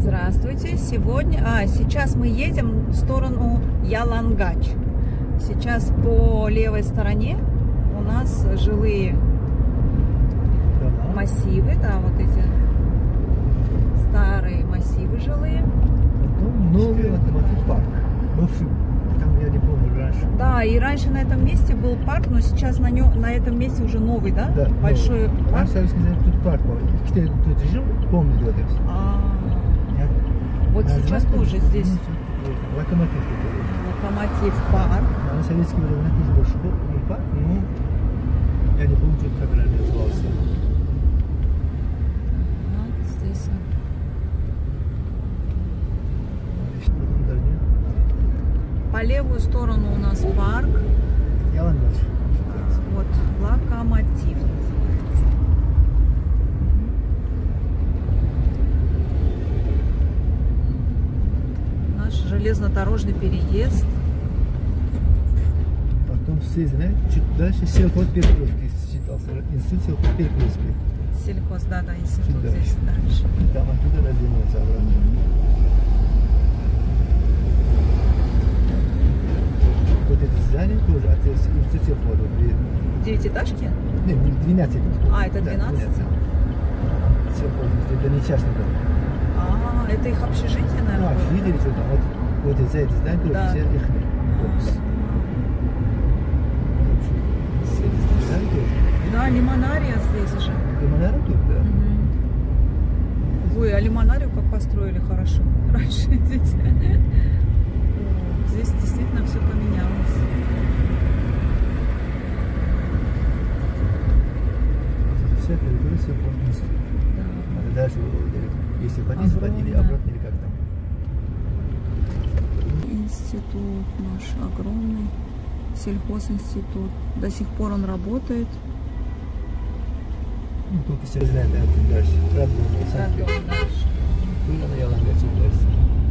Здравствуйте! Сейчас мы едем в сторону Ялангач. Сейчас по левой стороне у нас жилые массивы, да, вот эти старые массивы жилые. Потом новый парк. Бывший, там я не помню раньше. Да, и раньше на этом месте был парк, но сейчас на этом месте уже новый, да? Да. Большой новый. парк. Раньше тут парк был. Кто тут жил, помню вот это. Вот сейчас тоже здесь Локомотив. Локомотив парк. На советские времена тоже большой был парк, но я не помню, как раньше назывался. Здесь по левую сторону у нас парк. Ялангач. Вот Локомотив называется. Наш железнодорожный переезд. Потом все знают, чуть дальше сельхозперекрестки считался. Институт сельхозперекрестки. Сельхоз, да, институт здесь дальше. Там оттуда раздвинулся обратно. Вот это здание тоже от института сельхоза. 9-этажки? Нет, 12. Это 12? Сельхоз, это не частный дом. Это их общежитие, наверное? Общежитие, что там. Вот за это здание тоже все их. Да, лимонария здесь же. Лимонария тут, да. Ой, а лимонарию как построили хорошо раньше здесь. Здесь действительно все поменялось. Вся территория сельхозинститута. Да. Даже если ходить, обратно или как там. Институт наш огромный. Сельхозинститут. До сих пор он работает. Ну, только все знают, дальше. Радио дальше. Тут на Ялангаче дальше.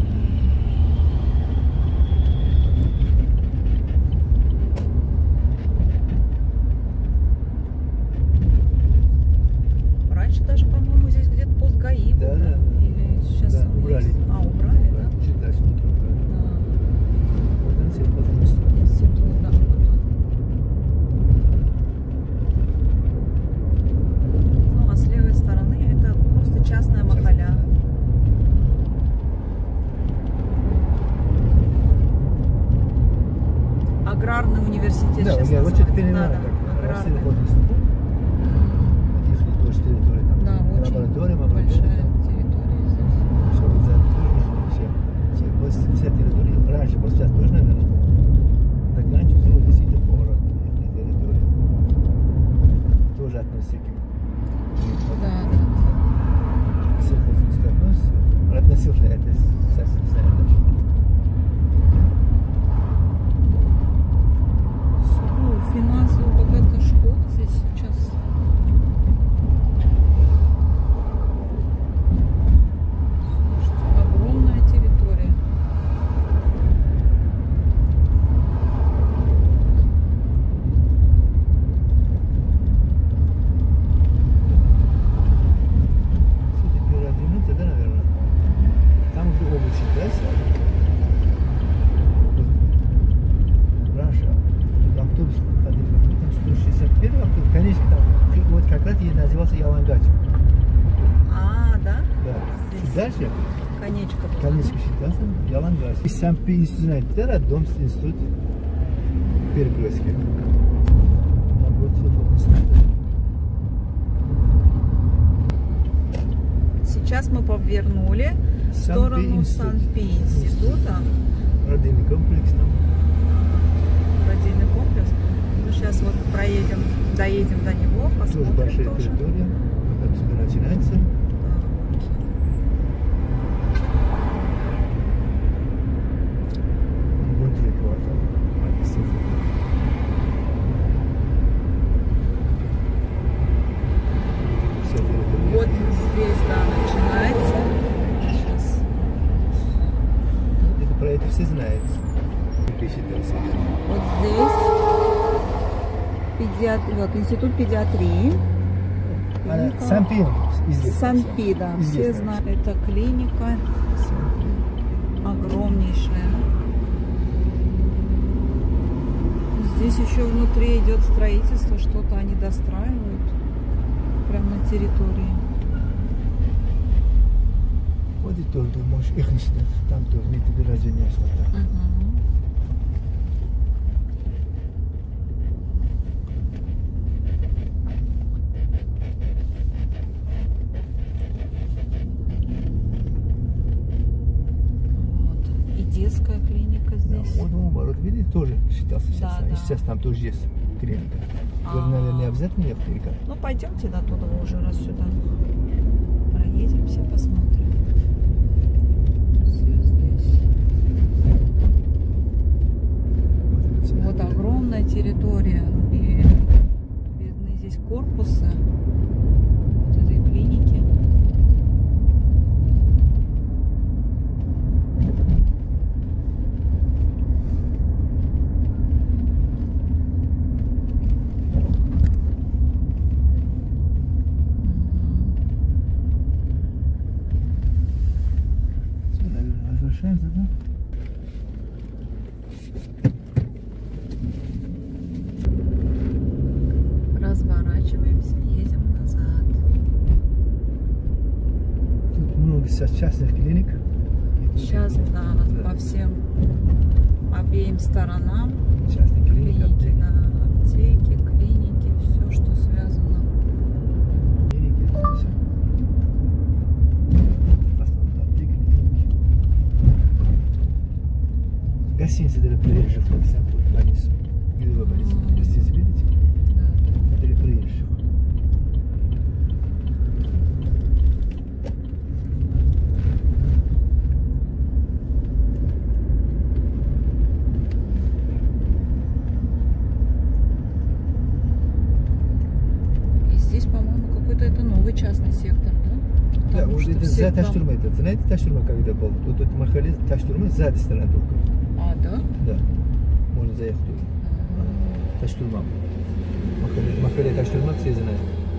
Раньше даже, по-моему, здесь где-то пост ГАИ был. Да. Или сейчас да, убрали. Есть? Убрали, да? Чуть дальше. Да. Вот он сельхозинститут. Институт, да. С левой стороны это просто частная махаля. Аграрный университет. Да, сейчас я вот что-то понимаю, аграрный. Сельхозинститут. Их тоже территория там. Да, очень лаборатория, большая территория здесь. Вся территория. Раньше, просто сейчас тоже, наверное, заканчивается вот действительно город, территория. Тоже относится к Да. сельхозинституту относится. Относился это сейчас не знаю даже. Финансово богатая школа здесь сейчас. Огромная территория. Все-таки продвинуться, да, наверное? Там уже область считается. Раньше автобус ходил, там 161 автобус, конечно, там вот как раз и назывался Ялангач. Да? Да. Чуть дальше Конечка. конечко считался Ялангач. И сам институт, знаете, да, роддом институт перекрестки. Сейчас мы повернули в сторону Санпи-института. Родильный комплекс там. Родильный комплекс. Ну, сейчас вот доедем до него, посмотрим Тоже большая тоже. территория. Вот отсюда начинается. Внутри квартал. Вот здесь, да, начинается. Сейчас. Это про это все знают. Вот здесь вот, институт педиатрии. Санпин. известно. Санпи, да, все Известно. знают. Это клиника огромнейшая. Здесь еще внутри идет строительство, что-то они достраивают прямо на территории. Вот и тоже, можешь их не снять. Там тоже не тебе разве не вот так. Вот. И детская клиника здесь. Да, вот наоборот, видите, тоже считался сейчас. Да, И да. сейчас там тоже есть клиника. Вы, наверное, не обязательно не клиника. Ну, пойдемте до туда уже раз сюда. Проедемся, посмотрим. Все здесь. Вот огромная территория. И видны здесь корпусы вот этой клиники. Возвращаемся, да? Разворачиваемся, едем назад. Тут много сейчас частных клиник. Сейчас, да, по всем обеим сторонам Частные клиники, клиники, аптеки. да, аптеки, клиники, все, что связано. Клиники, это всё. В основном аптеки, клиники. Гостиницы для приезжих, по всякому больницу. Видела больницу? Гостиницы видите? Да. Для приезжих. И здесь, по-моему, какой-то это новый частный сектор, да? Да, Потому вот что это все за там- Таштурмой. Это, знаете, Таштурма когда был? Вот тут Махале, Таштурмой сзади стороны только. А, да? Да. Можно заехать туда. Таштурма. Махале Таштурма все знают.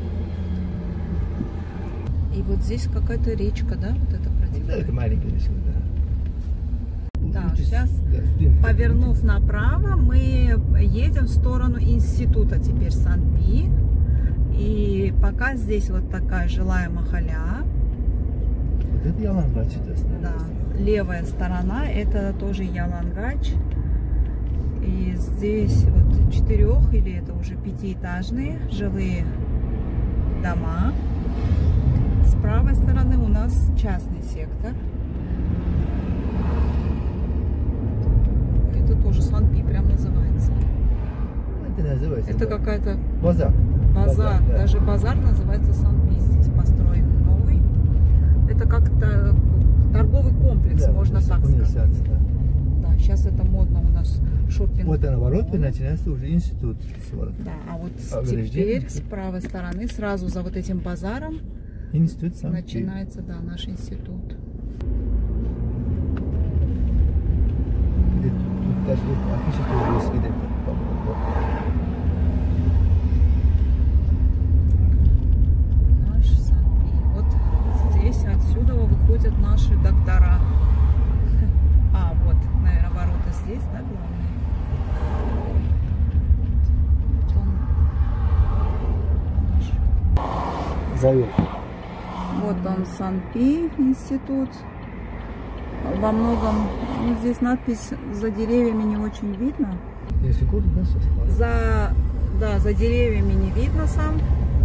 И вот здесь какая-то речка, да? Вот это Да, протекает. это маленькая речка, да. Да, Учись, сейчас, да, студенты. повернув направо, мы едем в сторону института теперь Санпи. И пока здесь вот такая жилая махаля. Вот это Ялангач, Да. Левая сторона это тоже Ялангач. И здесь вот 4 или это уже 5-этажные жилые дома. С правой стороны у нас частный сектор. Это тоже Санпи прям называется. Это называется. Это да. какая-то Базар. базар. Да. Даже базар называется Санпи здесь построен новый. Это как-то торговый комплекс, Да, можно это так коммерсант, сказать. да. Да, сейчас это модно у нас шоппинг. Вот она ворот, и начинается уже институт. Да, а вот Ограждение. теперь с правой стороны, сразу за вот этим базаром, Институт сам. начинается, да, наш институт. Тут даже вот афиша тоже есть где-то, по-моему. Наш Санпи. Вот здесь отсюда выходят наши доктора. А, вот, наверное, ворота здесь, да, главные? Вот он. Наш. Завет. Вот он, Санпи институт. Во многом, ну, здесь надпись за деревьями не очень видно. Если курс, да, сейчас. За деревьями не видно сам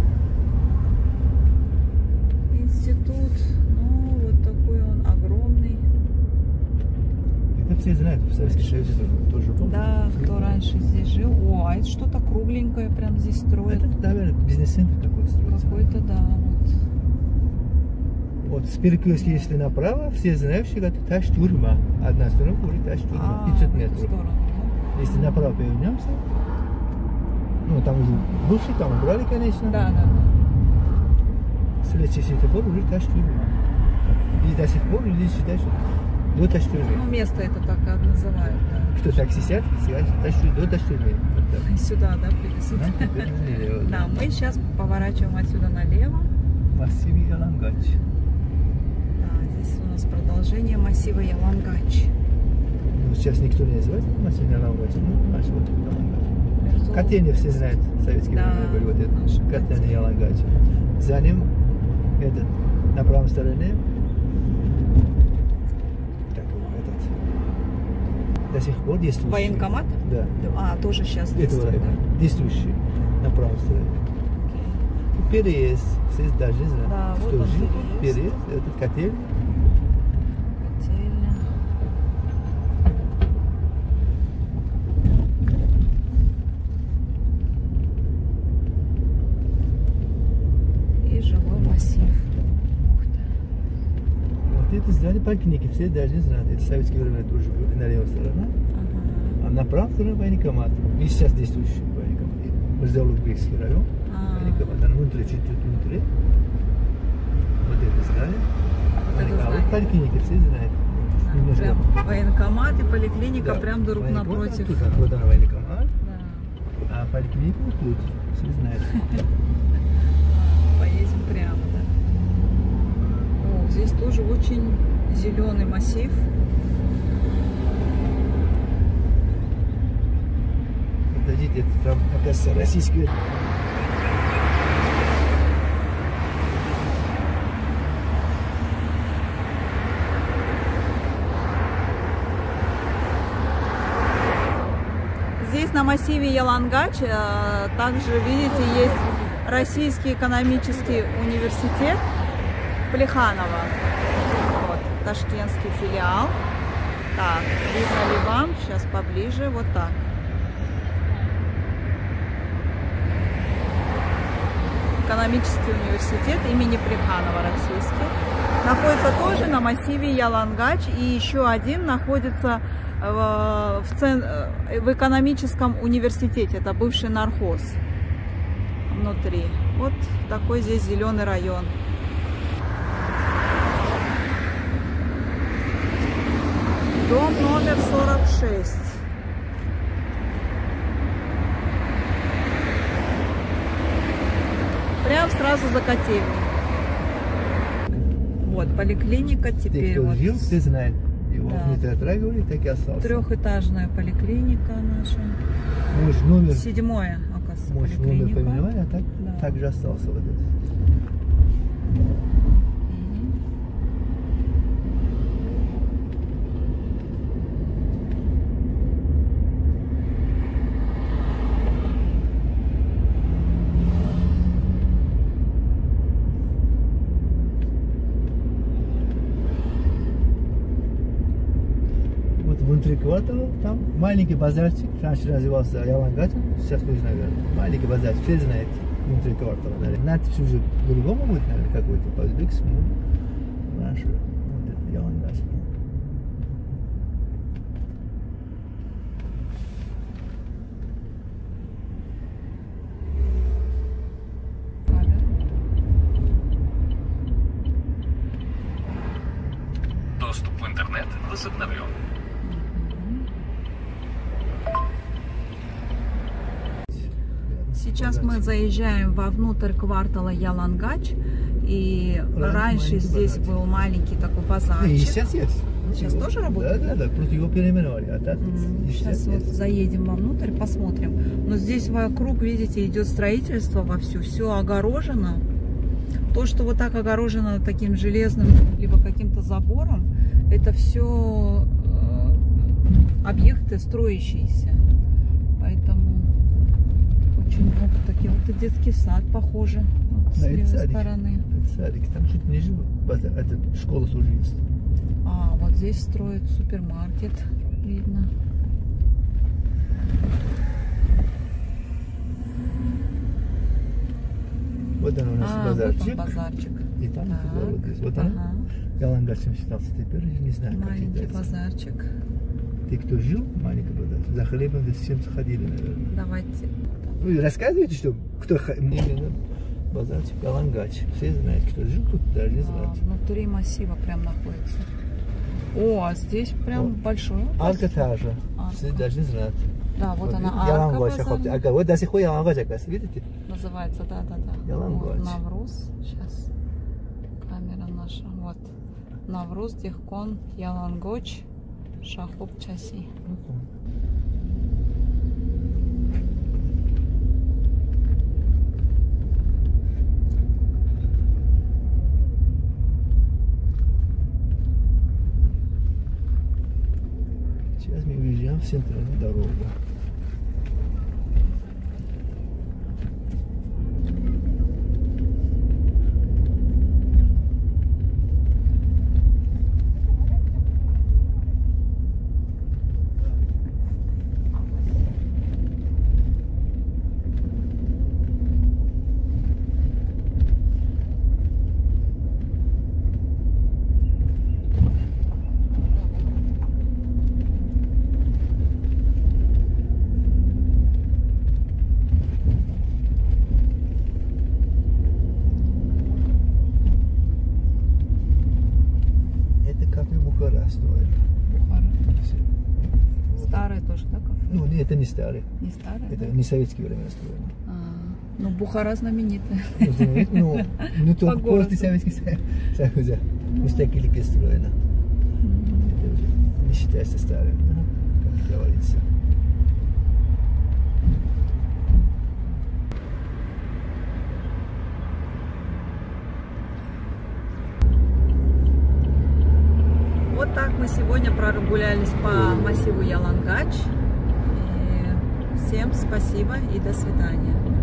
институт. Ну, вот такой он огромный. Это все знают, в Советском Союзе тоже был. Да, кто раньше здесь жил. О, а это что-то кругленькое прям здесь строят. Это, наверное, бизнес-центр какой-то строится. Какой-то, да, вот. Вот с перекрестка, если направо, все знают, что это Таштурма. Одна сторона будет Таштурма, 500 в эту метров. сторону, да? Если направо повернемся, ну там уже бывший, там убрали, конечно. Да, да, да. Следующий светофор уже Таштурма. И до сих пор люди считают, что до Таштурмы. Ну, место это так и называют, да. Кто такси сядет, скажет, до Таштурмы. И сюда, да, привезут. Да, мы сейчас поворачиваем отсюда налево. Массив Ялангач. Да, здесь у нас продолжение массива Ялангач. Ну, сейчас никто не называет массив Ялангач. Ну, наш вот Ялангач. Котельня все знают, в советские времена были вот это. Котельня Ялангач. За ним этот, на правой стороне, до сих пор действующий. Военкомат? Да. А, тоже сейчас действует. Да? Действующий на правой стороне. Переезд. Все должны знать, да, что вот жил переезд. Это котельня. Котельня. И жилой массив. Ух ты. Вот это здание поликлиники. Все должны знать. Это в советские времена тоже были на левой стороне. А на правой стороне военкомат. И сейчас действующий военкомат. Мырзалукбекский район. Военкомат. Он внутри, чуть-чуть внутри. Вот это здание. А вот поликлиники все знают. Прям военкомат и поликлиника, да, прям друг напротив. Тут вот она военкомат. Да. А поликлиника вот тут. Все знают. Поедем прямо, да. О, здесь тоже очень зеленый массив. Подождите, это там, оказывается, российский. Здесь на массиве Ялангач также, видите, есть Российский экономический университет Плеханова. Вот, ташкентский филиал. Так, видно ли вам? Сейчас поближе, вот так. Экономический университет имени Плеханова, российский. Находится тоже на массиве Ялангач. И еще один находится в экономическом университете. Это бывший нархоз внутри. Вот такой здесь зеленый район. Дом номер 46. Прям сразу за котельней. Вот, поликлиника теперь. Те, кто вот. жил, все знают. Его Да. не затрагивали, так и остался. Трехэтажная поликлиника наша. Может, номер, 7-я, оказывается, может, номер поликлиника. поменяли, а так, Да. так же остался вот этот. Внутри квартала, там маленький базарчик, раньше назывался Ялангачем, сейчас тоже, наверное, маленький базарчик, все знают, внутри квартала, наверное. Надпись уже по-другому будет, наверное, какой-то, по-узбекскому, раньше, вот это Ялангач. Доступ в интернет возобновлен. Сейчас мы заезжаем вовнутрь квартала Ялангач. И раньше здесь был маленький такой базарчик. И сейчас есть. Сейчас тоже работает? Да, просто его переименовали. А так Сейчас вот есть. заедем вовнутрь, посмотрим. Но здесь вокруг, видите, идет строительство вовсю, все огорожено. То, что вот так огорожено таким железным, либо каким-то забором, это все объекты строящиеся. Поэтому очень много таких. Вот и детский сад, похоже, вот с левой стороны. Это садик. Там чуть ниже это школа тоже есть. А, вот здесь строят супермаркет, видно. Вот он у нас базарчик. Вот он базарчик. И там Так. вот здесь. Вот он. Ялангачем считался теперь, не знаю, как Маленький считается. базарчик. Те, кто жил, маленький базар, за хлебом за всем сходили, наверное. Давайте. Вы рассказываете, что кто именно базарчик Ялангач. Все знают, кто жил тут, даже знать. Внутри массива прям находится. О, а здесь прям Вот. большой. Арка та же. Арка. Все должны знать. Да, вот она Ялангач, арка базарная. ага, вот до сих пор Ялангач, оказывается, видите? Называется, да. Ялангач. Вот, Навруз. Сейчас. Навруз Дехкон Ялангоч Шахоб Часи. Сейчас мы уезжаем в центральную дорогу. Строили. Бухара. Старый тоже, да, кафе? Ну, это не старый. Не старый? Это да? не советские времена строено. Ну, Бухара знаменитая. Ну, только после Советского Союза Мустакилики строено. Это уже не считается старым, как говорится. Вот так мы сегодня прогулялись по массиву Ялангач. И всем спасибо и до свидания.